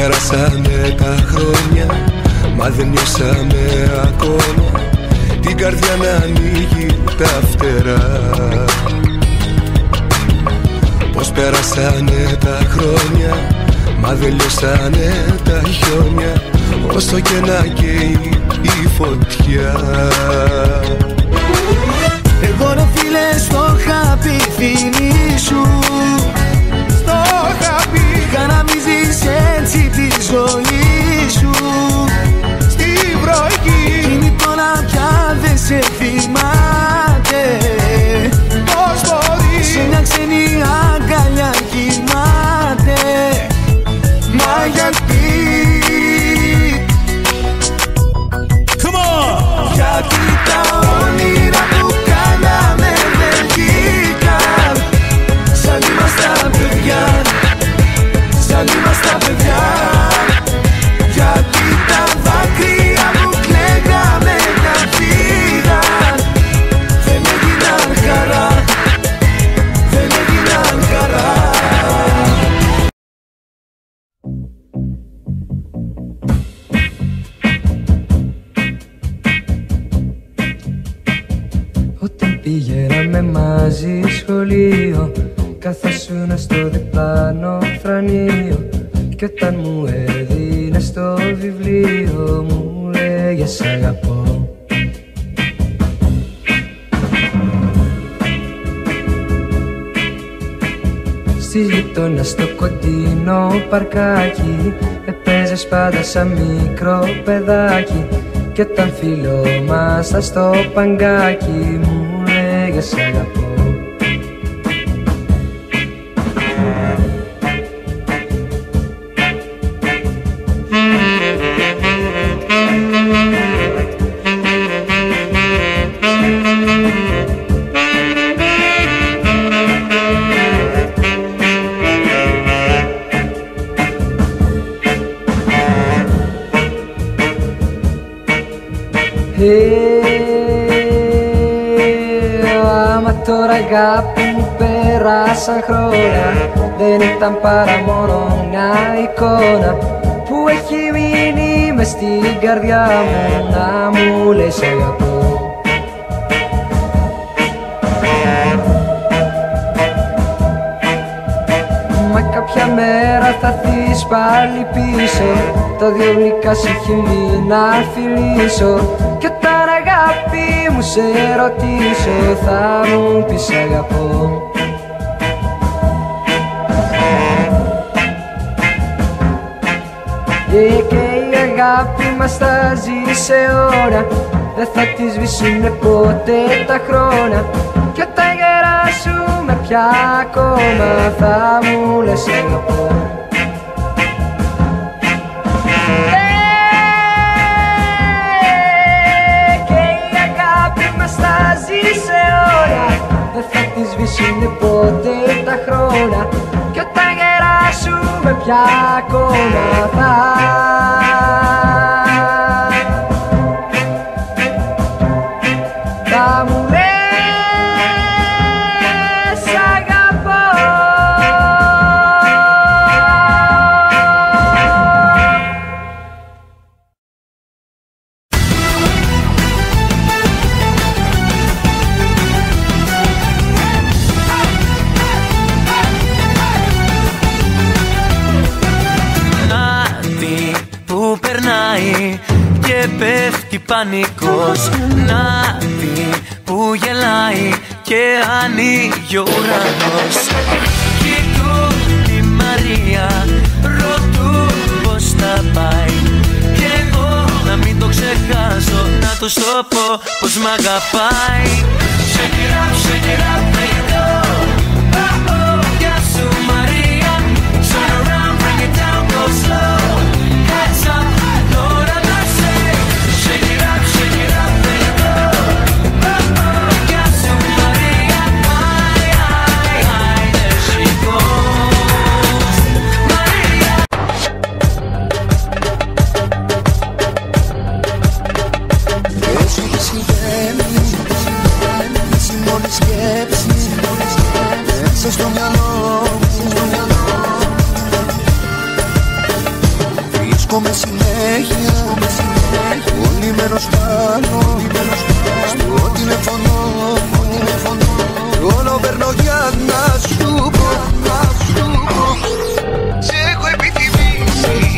πέρασανε τα χρόνια, μα δεν νιώσαμε ακόμα την καρδιά να ανοίγει τα φτερά. Πως πέρασανε τα χρόνια, μα δεν λιώσανε τα χιόνια, όσο και να καίει η φωτιά. Εγώ ρε φίλε στο είχα πει φίλη σου, στο είχα πει χαραμίζεις έτσι τη ζωή σου στη βροχή. Εκείνη τώρα πια δεν σε θυμάται, πώς μπορεί σε μια ξένη αγκαλιά κοιμάται. Μα γιατί, γιατί τα όνειρα που κάναμε δεν βγήκαν. Σαν είμαστε παιδιά, σαν είμαστε παιδιά. Γιατί τα δάκρυα που κλαίγαμε να φύγαν, δεν έγιναν χαρά, δεν έγιναν χαρά. Όταν πηγαίναμε μαζί σχολείο, καθόσουνα στο διπλάνο θρανείο, κι όταν μου έδινες το βιβλίο μου λέγες σ' αγαπώ. Στη γειτόνα στο κοντινό παρκάκι έπαιζες πάντα σαν μικρό παιδάκι, κι όταν φιλόμασταν στο παγκάκι μου λέγες σ' αγαπώ. Άμα τώρα αγάπη μου πέρασαν χρόνια, δεν ήταν παρά μόνο μια εικόνα που έχει μείνει μες στην καρδιά μου να μου λέει σ' αγαπώ. Μα κάποια μέρα θα έρθεις πάλι πίσω, τα δυο γλυκά σου χείλη να φιλήσω, κι όταν αγάπη μου σε ρωτήσω θα μου πεις αγαπώ. Και η αγάπη μας θα ζει σε ώρα, δεν θα τη σβήσουνε ποτέ τα χρόνια, κι όταν γεράσουμε πια ακόμα θα μου λες αγαπώ. Δεν θα τη σβήσουνε ποτέ τα χρόνια, κι όταν γεράσουμε πια ακόμα θα μου λες αγαπώ. Και πέφτει πανικός, να δει που γελάει και ανοίγει ο ουρανός. Κοιτούν τη Μαρία, ρωτούν πως θα πάει, κι εγώ να μην το ξεχάσω, να τους το πω πως μ' αγαπάει. Shake it up, shake it up, there you go. Oh, γεια σου Μαρία, turn around, bring it down, go slow. Hands up, Lord have mercy. Shake it up, there you go. Oh, γεια σου Μαρία, there she goes. Μαρία. Έτσι τι συμβαίνει, έτσι μόνη σκέψη, μέσα στο μυαλό μου. βρίσκομαι συνέχεια κολλημένος πάνω στο τηλέφωνο μου. Όλο παίρνω για να σου πω, σε έχω επιθυμήσει.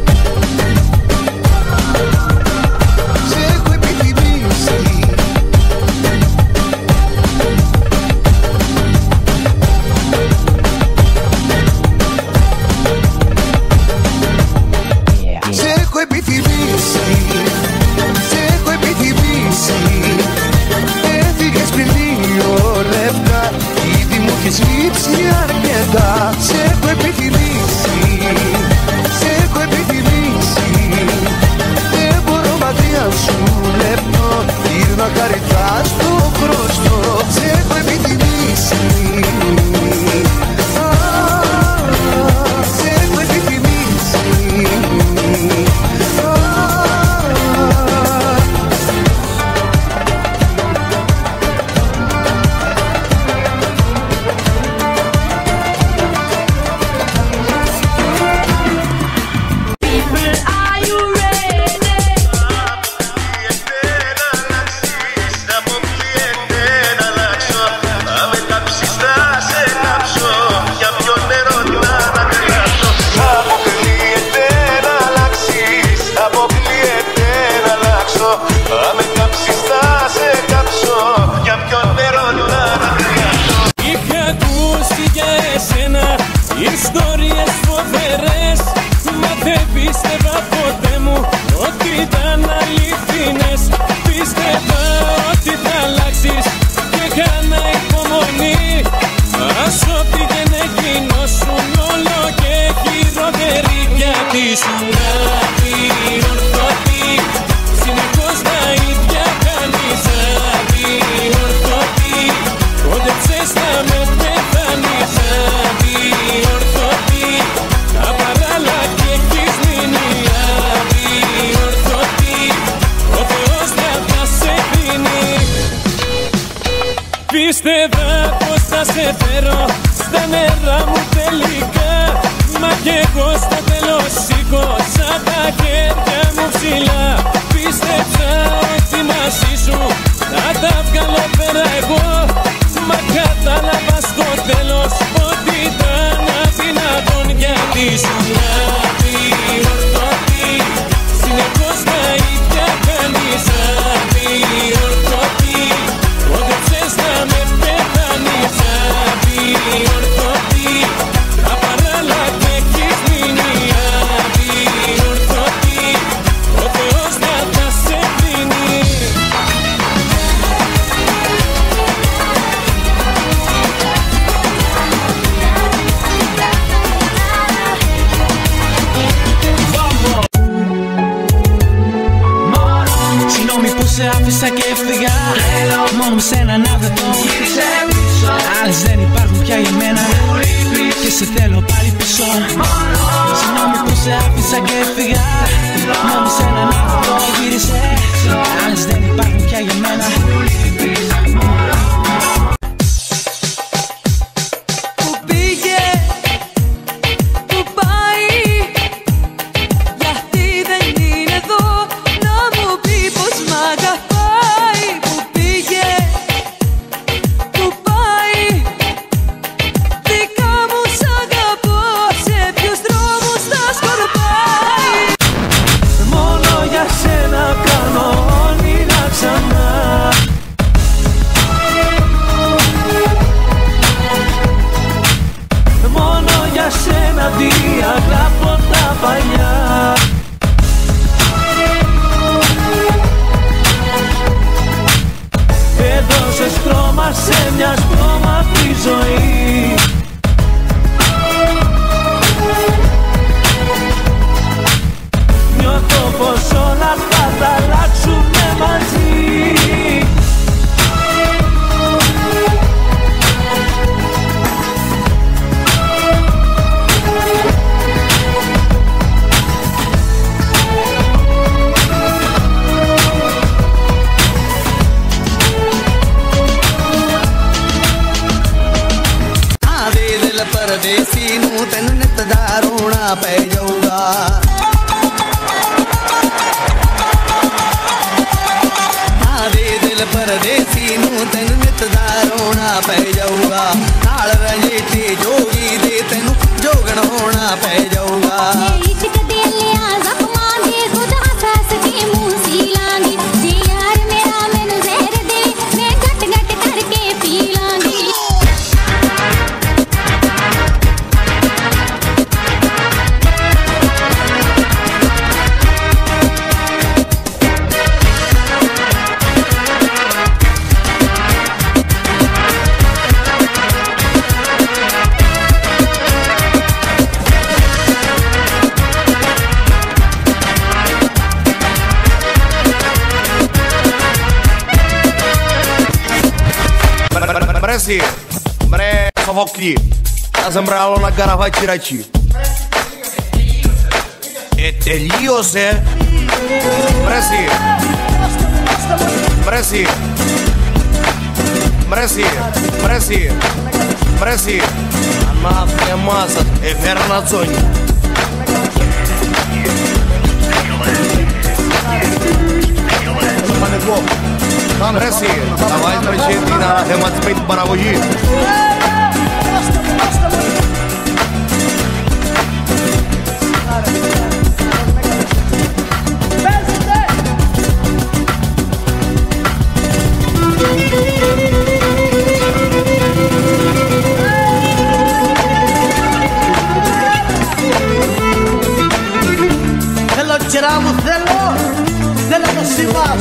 Έχεις λείψει αρκετά. Σε έχω επιθυμήσει, σε έχω επιθυμήσει. Δεν μπορώ μακριά σου λεπτό, γύρνα χαριτά στο χρωστό. Σε έχω επιθυμήσει, σε έχω επιθυμήσει. Ιστορίες φοβερές, μα δεν πίστευα ποτέ μου ότι ήταν αληθινές. Πίστευα ότι θα αλλάξεις και έκανα υπομονή. Άσο πήγαινε γινώσουν όλο και χειρότεροι, γιατί σου γράφει ορθωτή. Συνεχώς τα ίδια κάνεις αδιορθωτή. Κόντεψες να με πεθάνεις αδιορθωτή. Τα παράλα και έχεις μείνει αδιορθωτή. Ο Θεός θα σε κρίνει. Πίστευα πως θα σε φέρω στα νερά μου τελικά, μα κι εγώ στο τέλος σήκωσα τα χέρια μου ψηλά. Πίστεψα ότι μαζί σου θα τα βγάλω πέρα εγώ, μα κατάλαβα στο τέλος ότι ήταν αδυνατόν, γιατί σου αδιορθωτή. Συνεχώς τα ίδια κάνεις αδιορθωτή. Κόντεψες να με πεθάνεις αδιορθωτή. Τα παράλα και έχεις μείνει αδιορθωτή. Ο Θεός θα σε κρίνει. Συγγνώμη που σε άφησα και έφυγα, μόνο με σένα να βρεθώ. Άλλες δεν υπάρχουν πια για μένα και σε θέλω πάλι πίσω. Συγγνώμη που σε άφησα και έφυγα, μόνο με σένα να βρεθώ. Γύρισε, άλλες δεν υπάρχουν πια για μένα. Πού πήγε, πού πάει, γιατί δεν είναι εδώ να μου πει πως μ' αγαπάει. Πού πήγε, πού πάει, δικά μου σ' αγαπώ, σε ποιους δρόμους θα σκορπάει. Μόνο για σένα κάνω όνειρα ξανά. Μόνο για σένα διαγράφω τα παλιά. Έδωσες χρώμα σε μια σπρώμαυρη ζωή. Νιώθω πως όλα θα τα αλλάξουνε μαζί. परदेसी नू तेन नित दा रोना पै जाऊगा। परदेसी नू तेन नित दा रोना पै जाऊगा नाल रंजीती जोगी दे तेनू जोगण होना पै जाऊगा इश्क दे लिया जख्मां दे खुद हंस के मुंह सी लांगी जे यार मेरा मैनू जहर दे मैं घट घट करके पी लांगी Bresi, bre Sofokli, ha sembrato una gara facci. E τελείωσε. Bresi, Bresi, Bresi, Bresi, Bresi. Ανάφια μάσα, έφερα να τσόνι. Bresi, давай причинки на θέμα της την παραγωγή. Θέλω κερά μου, θέλω το Σίβας.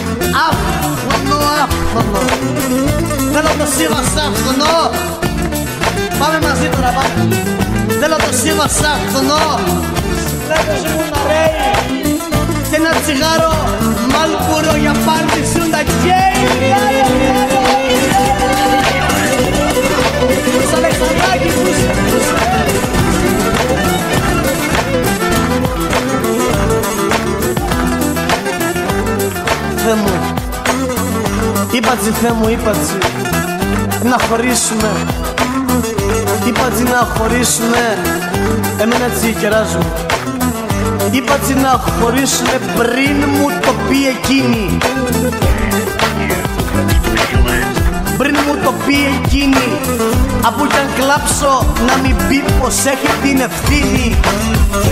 Άφωνο. Θέλω το Σίβας άφωνο. Πάμε μαζί τώρα, πάμε. Θέλω το Σίβας άφωνο. Βλέπεις μου να ρέει. Και ένα τσιγάρο Μάλμπουρο για πάρτι σου τα καίει. Τους Αλεξανδράκη, τους Θεέ μου, είπατζι Θεέ μου, είπατζι να χωρίσουμε. Είπατζι να χωρίσουμε, εμένα έτσι κεράζουμε. Είπατζι να χωρίσουμε πριν μου το πει εκείνη. Πριν μου το πει εκείνη. Από κι αν κλάψω να μην πει πως έχει την ευθύνη.